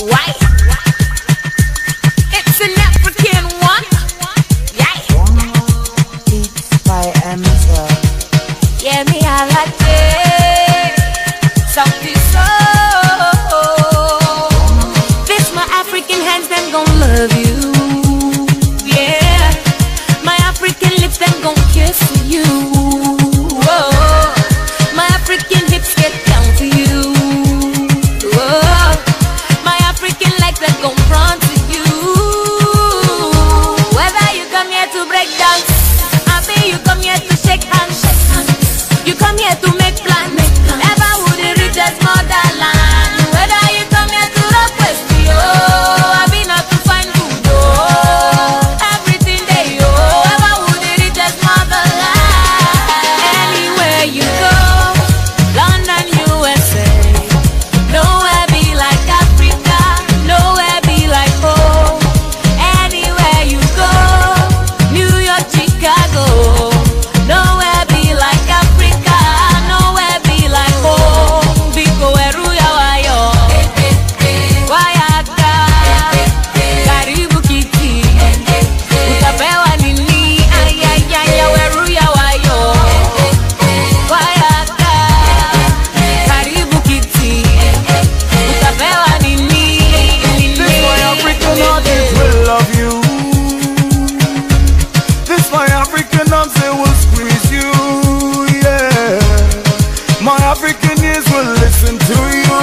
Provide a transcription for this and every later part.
Why? It's an African one. Yeah. Beats by Amazon. Yeah, me I like it. Something so. This my African hands, them gon' love you. Yeah. My African lips, them gon' kiss you. Whoa. My African hips get down to you. Whoa. My African legs, them gon' run to you. Whether you come here to break dance, I say you come here to shake hands. You come here to make plans. Ever would it reach as motherland? Whether you come here to rock West, I be not to find food, everything they ever would it reach as motherland? Anywhere you go, London, USA, nowhere be like Africa, nowhere be like home. Anywhere you go, New York, Chicago, nowhere be like Africa, nowhere be like home. Biko eruya wayo, wayaka, karibu kiti, utapewa nini? Ayayaya, weruya wayo, wayaka, karibu kiti, utapewa nini? This my African artist will love you. This my African arms, they will squeeze you. Yeah. My African ears will listen to you.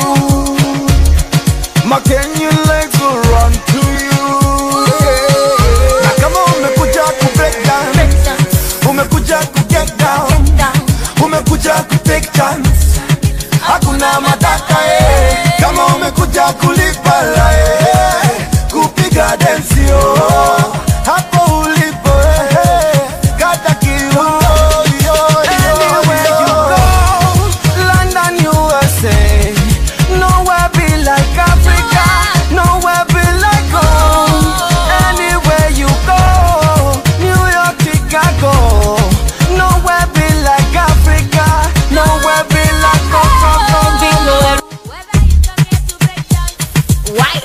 My Kenyan legs will run to you. Yeah. Now come on, umekuja ku break down, umekuja ku get down, umekuja ku take chance. Hakuna matata kama umekuja kulipa kupiga densi hapo ulipo kata kiuno. Anywhere you go, London, USA, nowhere be like Africa, nowhere be like home. Anywhere you go, New York, Chicago, nowhere be like Africa, nowhere be like home. Whether you come here to break dance, why?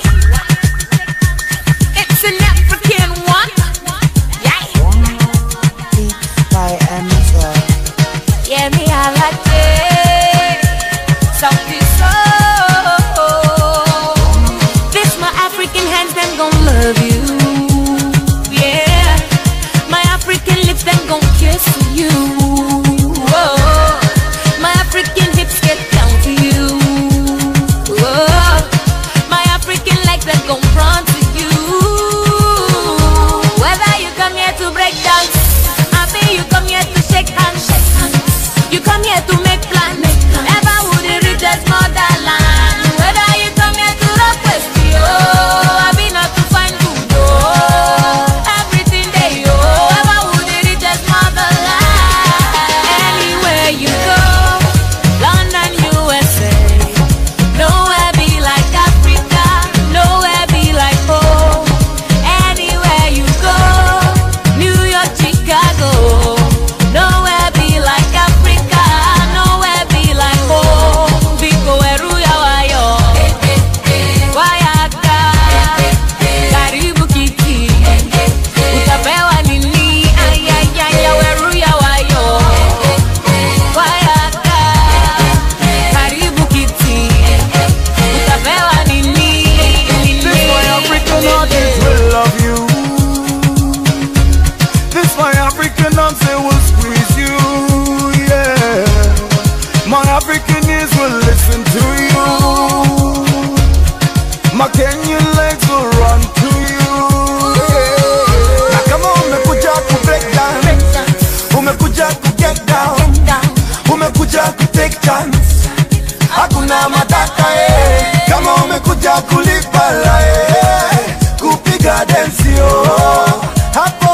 It's an African one. Yeah. Beats by Amazon. Yeah, me I like it. Something so. This my African hands, them gon' love you. Yeah. My African lips, them gon' kiss you. Whoa. My African hips get down to you. Whoa. My African legs, them gon' run to you. Whether you come here to break dance, I say you come here to shake hands. You come here to make plans. Ever would it reach as motherland? Whether you come here to rock West, I be not to find food, everything they ever would it reach as motherland? Anywhere you go, London, USA, nowhere be like Africa, nowhere be like home. Anywhere you go, New York, Chicago, nowhere be like Africa, nowhere be like home. Biko eruya wayo, wayaka, karibu kiti, utapewa nini? Ayayaya, weruya wayo, wayaka, karibu kiti, utapewa nini? This my African artist will love you. This my African arms, they will squeeze you. Yeah. My African ears will listen to you. My Kenyan legs will run to you. Yeah. Now come on, umekuja ku break down, umekuja ku get down, umekuja ku take chance. Hakuna matata kama umekuja kulipa kupiga densi hapo